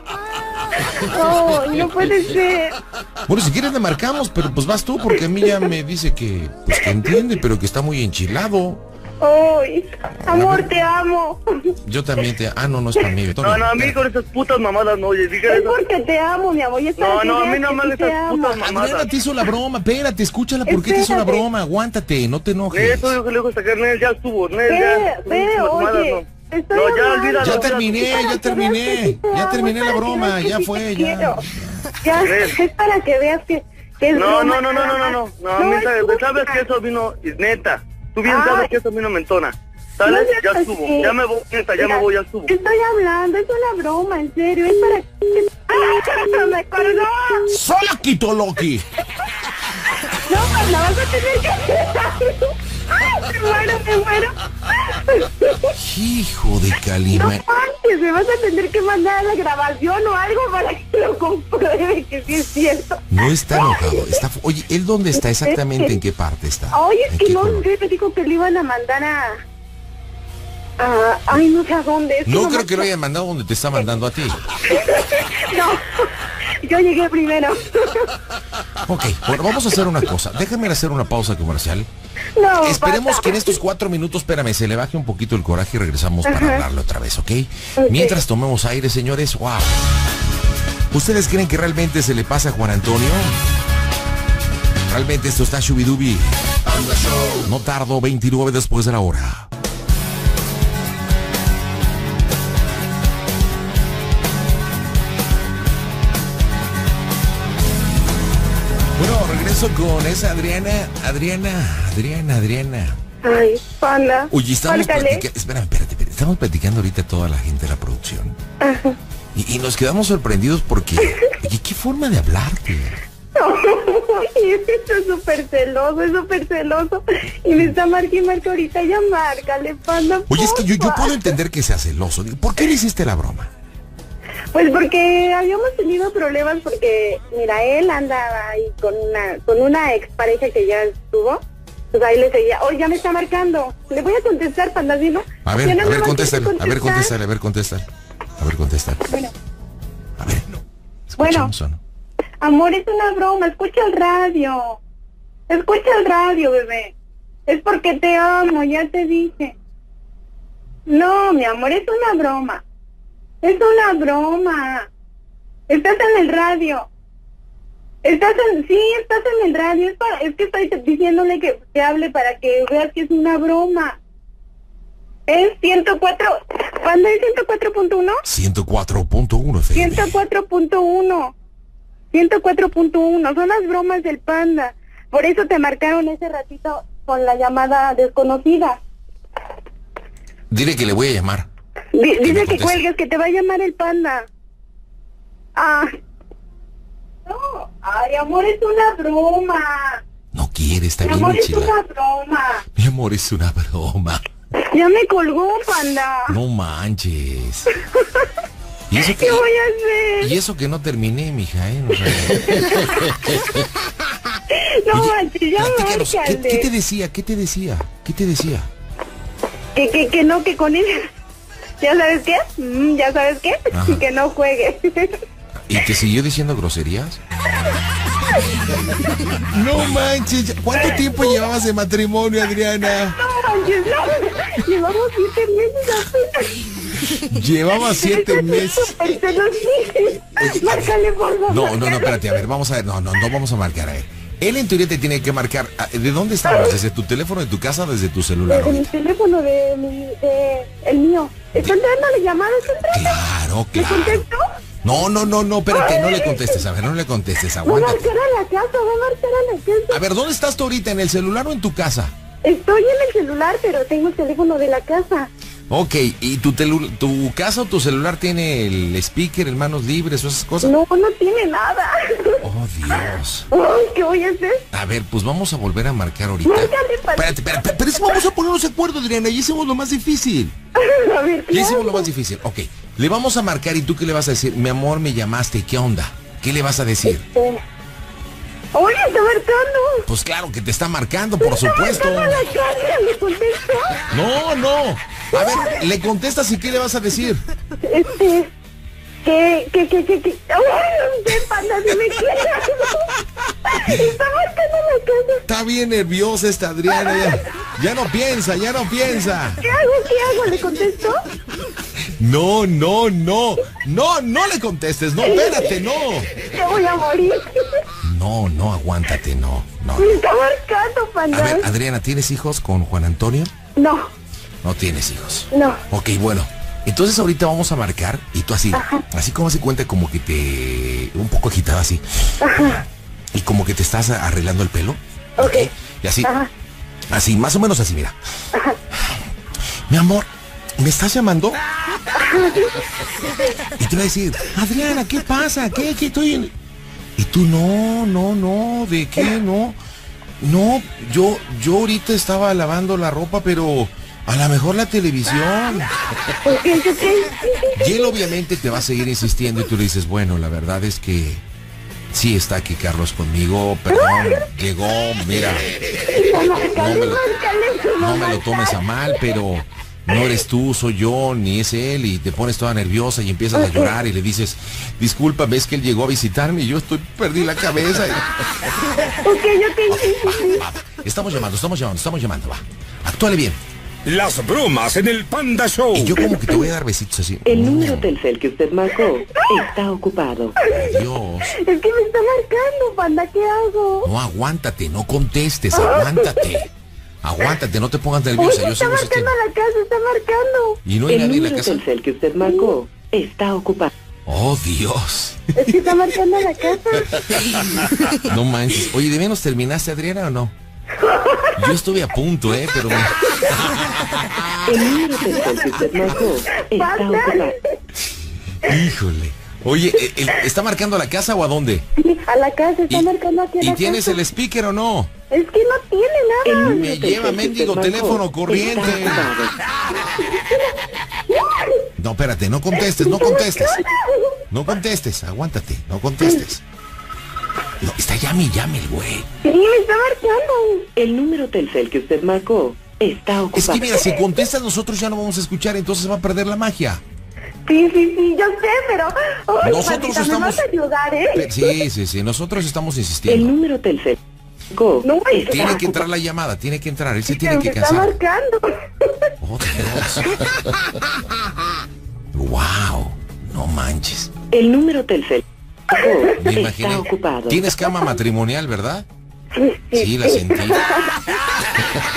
B: No, no puede ser.
A: Bueno, si quieres le marcamos, pero pues vas tú, porque a mí ya me dice que, pues que entiende, pero que está muy enchilado.
B: Ay, amor, te amo.
A: Yo también te... Ah, no es para mí.
D: No, a mí con esas putas mamadas no, oye, diga
B: Es
D: eso.
B: porque te amo, mi amor. Y es para que
D: No, a mí
B: veas
D: no
B: que
D: me
B: sí
D: hables
B: te
D: esas
B: amo.
D: putas mamadas.
A: Adriana te hizo la broma, espérate, escúchala, ¿por qué te hizo la
B: Espérate.
A: broma? Aguántate, no te enojes.
D: Eso yo que le digo sacar, Nel, ya estuvo, Nel,
B: Ve,
D: ya.
B: ve,
D: Esas mamadas,
B: oye.
D: no.
B: Te estoy
D: No, ya
B: amando.
D: olvídalo.
A: Ya terminé, ya terminé la broma, ya fue, ya.
B: Ya, es para que veas que es
D: No,
B: broma,
D: no,
B: nada más.
D: sabes
B: escucha.
D: que eso vino, neta, tú bien
B: Ay.
D: sabes que eso vino mentona, ¿sabes?
B: No seas
D: Ya estuvo,
B: así.
D: ya me voy, neta, ya me voy, ya estuvo.
B: Te estoy hablando, es una broma, en serio, es para que... ¡Ah! ¡Me colgó!
A: ¡Sola quito Loki!
B: No, pues la vas a tener que... Me muero.
A: Hijo de
B: No
A: Calima.
B: manches, me vas a tener que mandar la grabación o algo para que lo compruebe que sí es cierto.
A: No está enojado, está... Oye, ¿él dónde está exactamente? ¿En qué parte está?
B: Oye, es
A: ¿En
B: que
A: qué
B: no
A: color?
B: sé, me dijo que le iban a mandar a... Ay, no sé a dónde. Es
A: No
B: nomás-
A: creo que lo hayan mandado donde te está mandando a ti.
B: No, yo llegué primero.
A: Ok, bueno, vamos a hacer una cosa. Déjame hacer una pausa comercial.
B: No,
A: Esperemos
B: basta.
A: que en estos 4 minutos, espérame, se le baje un poquito el coraje y regresamos para
B: Ajá.
A: hablarle otra vez, ¿ok?
B: Ok.
A: Mientras tomemos aire, señores, wow. ¿Ustedes creen que realmente se le pasa a Juan Antonio? Realmente esto está Shubidubi. No tardo, 29 después de la hora. Bueno, regreso con esa Adriana.
B: Ay, panda.
A: Oye, estamos
B: Márcale.
A: platicando. Espérate. Estamos platicando ahorita toda la gente de la producción. Y nos quedamos sorprendidos porque. Oye, qué forma de hablarte.
B: Esto es súper celoso. Y me está marque ahorita, ya márcale, panda.
A: Oye, es que yo
B: porfa.
A: puedo entender que sea celoso. Digo, ¿por qué le hiciste la broma?
B: Pues porque habíamos tenido problemas porque, mira, él andaba ahí con una expareja que ya estuvo. Pues ahí le seguía, oye, ya me está marcando. Le voy a contestar, panda, ¿sí no?
A: A
B: Ya
A: ver,
B: no
A: a
B: me
A: ver,
B: va
A: contéstale.
B: querer
A: A ver,
B: contestar.
A: contestar.
B: Bueno,
A: A ver, escuchamos o no.
B: amor, es una broma, escucha el radio. Escucha el radio, bebé. Es porque te amo, ya te dije. No, mi amor, es una broma. Es una broma. Estás en el radio. Estás en el radio. Es que estoy diciéndole que te hable para que veas que es una broma. Es 104. ¿Cuándo es 104.1?
A: 104.1 FM.
B: 104.1. 104.1. Son las bromas del panda. Por eso te marcaron ese ratito con la llamada desconocida.
A: Dile que le voy a llamar.
B: Dice que cuelgues, que te va a llamar el panda. Ah. No, ay, amor, es una broma.
A: No quiere, está
B: Mi
A: bien,
B: amor, es
A: chila.
B: una broma.
A: Mi amor, es una broma.
B: Ya me colgó, panda.
A: No manches. ¿Y eso
B: ¿Qué voy a hacer?
A: Y eso que no terminé, mija, ¿eh?
B: No
A: Oye,
B: manches, ya
A: platícanos,
B: márcale.
A: ¿qué te decía? ¿Qué te decía? ¿Qué te decía?
B: Que no, que con ella. ¿Ya sabes qué? ¿Ya sabes qué?
A: Ajá.
B: Que no juegue.
A: ¿Y te siguió diciendo groserías? No manches, ¿cuánto tiempo llevabas de matrimonio, Adriana?
B: No manches, no. Llevamos 7 meses apenas.
A: Llevaba 7 meses.
B: Te lo dije. Márcale, por favor.
A: No, espérate, a ver, vamos a ver, no vamos a marcar, a ver. Él en teoría te tiene que marcar. ¿De dónde estabas? ¿Desde tu teléfono, de tu casa o desde tu celular?
B: Desde mi teléfono, el mío. ¿Está entrando la llamada? ¿Está entrando?
A: Claro,
B: ¿Le
A: claro.
B: contestó?
A: No, espérate, no le contestes, a ver, no le contestes,
B: Va a
A: aguántate.
B: marcar a la casa, va a marcar a la casa.
A: A ver, ¿dónde estás tú ahorita? ¿En el celular o en tu casa?
B: Estoy en el celular, pero tengo el teléfono de la casa.
A: Ok, ¿y tu casa o tu celular tiene el speaker, el manos libres o esas cosas?
B: No tiene nada.
A: Oh, Dios.
B: Ay, ¿qué voy a hacer?
A: A ver, pues vamos a volver a marcar ahorita.
B: Márcale, para...
A: Espérate, pero es que vamos a ponernos de acuerdo, Adriana, ya hicimos lo más difícil.
B: A ver, ¿qué
A: Ya hicimos
B: hago?
A: lo más difícil. Ok, le vamos a marcar y tú qué le vas a decir. Mi amor, me llamaste, ¿qué onda? ¿Qué le vas a decir?
B: Oye, está marcando.
A: Pues claro que te está marcando, por supuesto.
B: Está marcando a la casa, ¿le contesto?
A: No. A ver, le contestas y ¿qué le vas a decir?
B: Que... Ay, no sé, panda, si me quiere. Está marcando a la casa.
A: Está bien nerviosa esta Adriana. Ya no piensa.
B: ¿Qué hago? ¿Le contesto?
A: No le contestes, no, espérate, no.
B: Te voy a morir.
A: No, aguántate, no.
B: Me está marcando, panda.
A: A ver, Adriana, ¿tienes hijos con Juan Antonio?
B: No.
A: No tienes hijos.
B: No.
A: Ok, bueno. Entonces ahorita vamos a marcar y tú así, así como se cuenta como que un poco agitada así.
B: Ajá.
A: Y como que te estás arreglando el pelo.
B: Ok.
A: Y así,
B: Ajá.
A: así, más o menos así, mira. Mi amor, ¿me estás llamando? Y te voy a decir, Adriana, ¿qué pasa? ¿Qué estoy en...? Y tú, no, ¿de qué? No, yo ahorita estaba lavando la ropa, pero a lo mejor la televisión. Y él obviamente te va a seguir insistiendo y tú le dices, bueno, la verdad es que sí está aquí Carlos conmigo, perdón, llegó, mira, no me lo tomes a mal, pero no eres tú, soy yo, ni es él, y te pones toda nerviosa y empiezas a llorar y le dices, disculpa, ves que él llegó a visitarme y yo perdí la cabeza. Va. Estamos llamando, va. Actúale bien.
C: Las bromas en el Panda Show.
A: Y yo como que te voy a dar besitos así.
E: El número Telcel que usted marcó está ocupado.
A: Dios.
B: Es que me está marcando, panda, ¿qué hago?
A: No, aguántate, no contestes, aguántate. Aguántate, no te pongas nerviosa.
B: Oye, está marcando a la casa, está marcando.
A: Y no hay
E: El
A: nadie en la
E: número
A: casa.
E: Telcel que usted marcó está ocupado.
A: Oh, Dios.
B: Es que está marcando a la casa.
A: No manches. Oye, ¿de menos terminaste, Adriana, o no? Yo estuve a punto, pero...
E: El número Telcel que usted marcó está ocupado.
A: Híjole. Oye, ¿está marcando a la casa o a dónde?
B: Sí, a la casa, está marcando aquí a la
A: ¿Y
B: casa.
A: tienes el speaker o no?
B: Es que no tiene
E: El
B: nada.
E: número
A: Me
E: Telcel
A: lleva
E: que usted
A: mendigo
E: marcó
A: teléfono corriente.
E: está ocupado.
A: No, espérate, no contestes. No contestes, aguántate, no contestes. No, está llame el güey.
B: Sí, me está marcando.
E: El número Telcel que usted marcó está ocupado.
A: Es que mira, si contestas nosotros ya no vamos a escuchar, entonces va a perder la magia.
B: Sí, yo sé, pero... Ay,
A: Nosotros
B: Patita,
A: estamos...
B: me vas a ayudar, ¿eh?
A: Sí, nosotros estamos
E: El
A: insistiendo.
E: número Telcel marcó
B: No,
E: está
A: Tiene que entrar la llamada, tiene que entrar, él se tiene
B: me
A: que
B: está
A: casar.
B: marcando.
A: Oh, Dios. Wow, no manches.
E: El número Telcel
A: Me
E: está
A: imaginé.
E: ocupado.
A: Tienes cama matrimonial, ¿verdad?
B: Sí.
A: Sí, la sentí.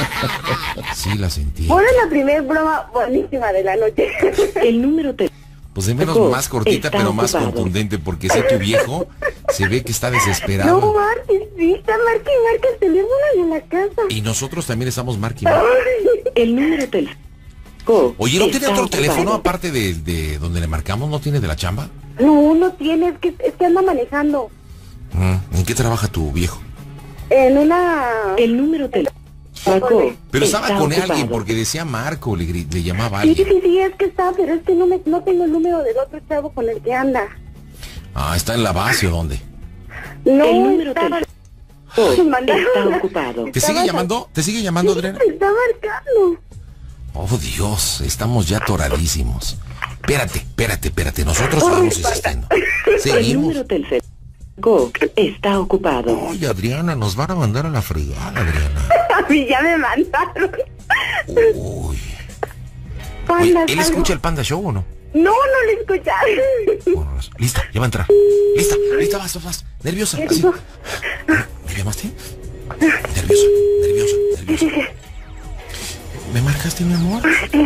A: Sí, la sentí.
B: Fue la primera broma buenísima de la noche.
E: El número Telcel
A: Pues de menos más cortita, pero más contundente, porque ese tu viejo se ve que está desesperado.
B: No, Marqui, sí, está marque el teléfono de la casa.
A: Y nosotros también estamos marque.
E: El número del...
A: Oye, ¿no tiene otro teléfono aparte de donde le marcamos? ¿No tiene de la chamba?
B: No tiene, es que anda manejando.
A: ¿En qué trabaja tu viejo?
B: En una...
E: El número del... Marco,
A: pero estaba con alguien porque decía Marco, le llamaba a alguien.
B: Sí, es que está, pero es que no tengo el número del otro chavo con el que anda.
A: Ah, ¿está en la base o dónde?
B: No,
E: el número
B: está...
E: está ocupado.
A: ¿Te sigue llamando? ¿Te sigue llamando, Adriana?
B: Está marcando.
A: Oh, Dios, estamos ya atoradísimos. Espérate, nosotros vamos insistiendo.
E: El
A: Seguimos.
E: número del está ocupado.
A: Oye, Adriana, nos van a mandar a la fregada, Adriana.
B: A mí ya me mandaron.
A: Uy.
B: Panda,
A: Oye, ¿él escucha el Panda Show o no?
B: No le escucharon.
A: Bueno, lista, ya va a entrar. Lista, vas. Nerviosa.
B: ¿Qué
A: Así.
B: dijo?
A: ¿Me llamaste? Nerviosa.
B: Sí.
A: ¿Me marcaste, mi amor?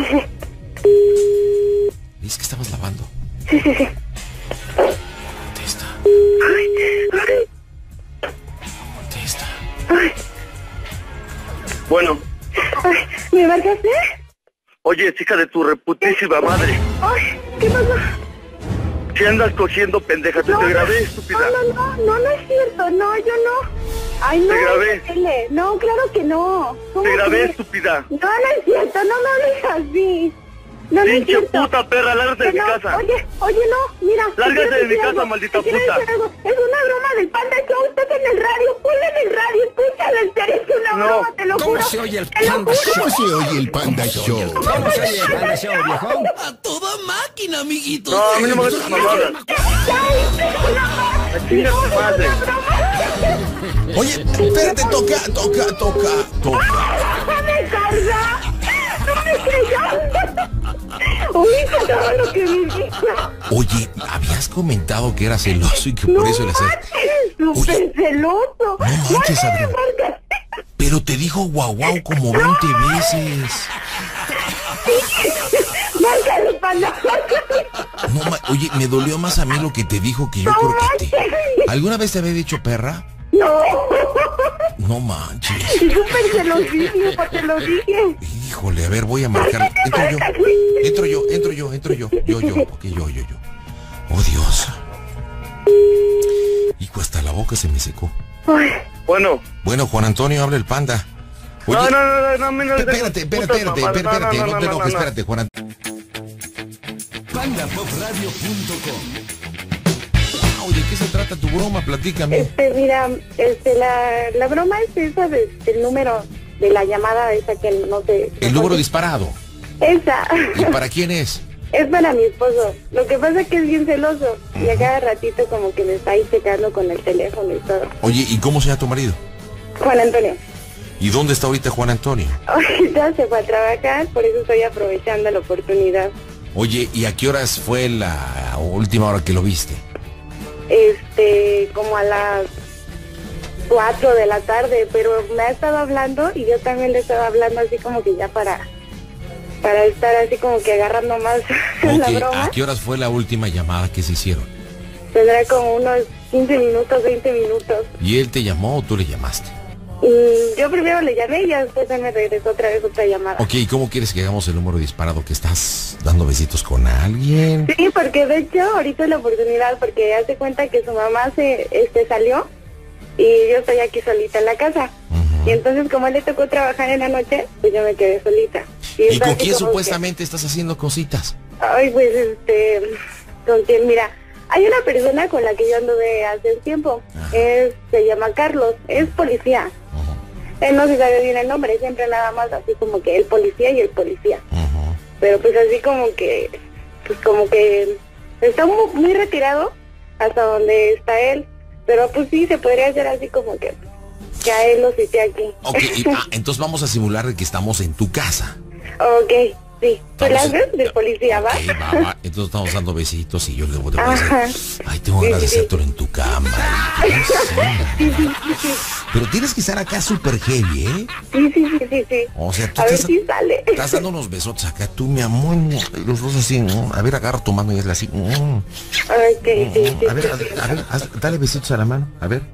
A: Es que estabas lavando.
B: Sí.
A: Contesta. Contesta.
D: Bueno.
B: ¿Me marcaste?
D: Oye, es hija de tu reputísima madre.
B: Ay, ¿qué pasó?
D: Si andas cogiendo, pendeja, te grabé, estúpida.
B: No es cierto, no, yo no. Ay, no.
D: Te grabé.
B: No, claro que no.
D: Te grabé, estúpida.
B: No es cierto, no me hables así. No es
D: Pinche
B: cierto.
D: puta perra, lárgate de mi casa.
B: Oye, no, mira.
D: Lárgate de mi casa, maldita puta.
B: Es una broma del Panda Show, estás en el radio, ponle en el radio, escúchalo, en serio, es una broma, te lo juro.
C: ¿Cómo se oye el Panda Show?
A: ¿Cómo se oye el Panda Show?
C: ¿Cómo se oye el Panda Show, viejo?
F: A toda máquina, amiguito.
D: No, a mí no me hagas mamadas. Chinga tu madre.
A: Oye, espérate, toca.
B: ¡Me carga! ¡No me creyó! Oíste todo lo que me dijo.
A: Oye, habías comentado que era celoso y que por eso le hacías...
B: ¡Súper celoso!
A: No manches, Adriana. Pero te dijo guau como 20 veces.
B: ¡Márcale, Panda!
A: Oye, me dolió más a mí lo que te dijo que yo creo que te... ¿Alguna vez te había dicho perra?
B: ¡No!
A: No manches.
B: Es súper celosísimo, te lo dije.
A: Híjole, a ver, voy a marcar. Entro yo. Yo. Oh, Dios. Hijo, hasta la boca se me secó.
D: Bueno,
A: Juan Antonio, habla el Panda. Oye,
D: no.
A: Espérate, no te enojes, espérate, Juan Antonio.
C: PandaPopRadio.com.
A: ¿De qué se trata tu broma? Platícame.
B: Mira, la broma es esa del número de la llamada esa que no sé.
A: El número disparado.
B: Esa.
A: ¿Y para quién es?
B: Es para mi esposo. Lo que pasa es que es bien celoso. Y a cada ratito como que me está ahí checando con el teléfono y todo.
A: Oye, ¿y cómo se llama tu marido?
B: Juan Antonio.
A: ¿Y dónde está ahorita Juan Antonio?
B: Ahorita se fue a trabajar, por eso estoy aprovechando la oportunidad.
A: Oye, ¿y a qué horas fue la última hora que lo viste?
B: Como a las 4 de la tarde, pero me ha estado hablando y yo también le estaba hablando así como que ya para estar así como que agarrando más la broma.
A: ¿A qué horas fue la última llamada que se hicieron?
B: Tendrá como unos 15 minutos, 20 minutos.
A: ¿Y él te llamó o tú le llamaste?
B: Yo primero le llamé y ya después él me regresó otra vez otra llamada.
A: Ok, ¿y cómo quieres que hagamos el número disparado? ¿Que estás dando besitos con alguien?
B: Sí, porque de hecho ahorita es la oportunidad, porque hace cuenta que su mamá se salió y yo estoy aquí solita en la casa. Y entonces como él le tocó trabajar en la noche, pues yo me quedé solita.
A: ¿Y con quién supuestamente estás haciendo cositas?
B: Ay, pues con quién, mira, hay una persona con la que yo ando de hace un tiempo. Se llama Carlos, es policía. Él no se sabe bien el nombre, siempre nada más así como que el policía y el policía. Pero pues así como que está muy retirado hasta donde está él. Pero pues sí, se podría hacer así como que a él lo cité aquí.
A: Ok, entonces vamos a simular que estamos en tu casa.
B: Ok, Sí, pues las ves del policía, ¿va?
A: Ok, va. Entonces estamos dando besitos y yo le voy a decir, ay, tengo ganas de hacértelo en tu cama.
B: Sí.
A: Pero tienes que estar acá súper heavy, ¿eh?
B: Sí.
A: O sea, tú
B: a ver si sale.
A: estás dando unos besotes acá, tú, mi amor, los dos así, ¿no? A ver, agarra tu mano y hazle así.
B: Sí.
A: A ver, dale besitos a la mano, a ver.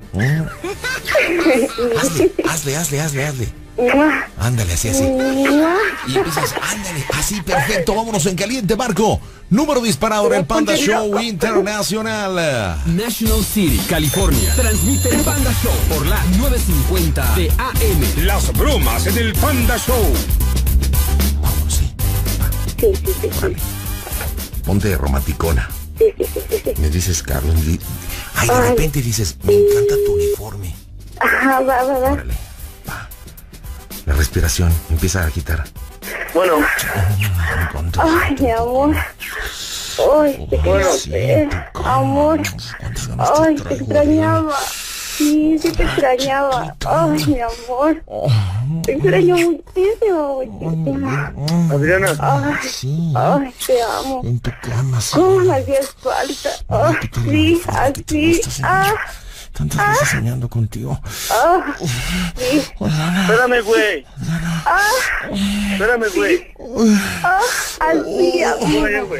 A: Hazle. Ándale, así. Y empiezas, ándale, así, perfecto. Vámonos en caliente, Marco. Número disparado en el Panda Show Internacional.
C: National City, California. Transmite el Panda Show por la 950 de AM. Las bromas en el Panda Show.
A: Vámonos, sí.
B: Sí.
A: Ponte romanticona.
B: Sí.
A: Me dices, Carlos. Ay, de repente dices, me encanta tu uniforme.
B: Ajá, va.
A: Órale, va. La respiración empieza a quitar.
D: Bueno,
B: Ay, mi amor. Ay, te quiero ver. Amor. Ay, te extrañaba. Sí, te extrañaba. Ay, mi amor. Te extraño muchísimo.
D: Adriana.
B: Ay, te amo.
A: En tu cama, sí.
B: ¿Cómo me hacías falta? Ay, sí, así.
A: Tantas veces soñando contigo.
B: Sí.
D: Espérame, güey.
B: Así, amor.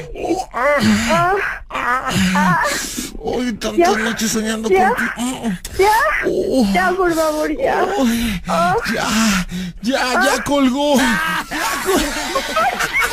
A: Hoy tantas noches soñando contigo.
B: Ya, por favor, ya.
A: Ya colgó.